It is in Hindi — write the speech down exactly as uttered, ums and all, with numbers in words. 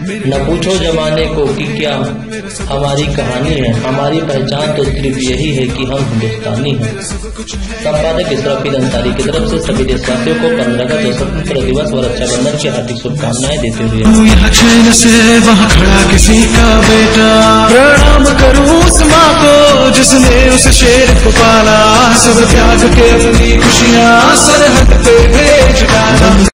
न पूछो जमाने को कि क्या हमारी कहानी है, हमारी पहचान तो सिर्फ यही है कि हम हिंदुस्तानी हैं। संपादक इसराफिल अंसारी की तरफ से सभी देशवासियों को पंद्रह अगस्त स्वतंत्रता दिवस और रक्षाबंधन की हार्दिक शुभकामनाएं देते हुए यहाँ चैन से वहाँ खड़ा किसी का बेटा, प्रणाम करूँ उस माँ को जिसने उस शेर को पाला, सब त्याग के अपनी खुशियाँ सरहद पे भेज डाला।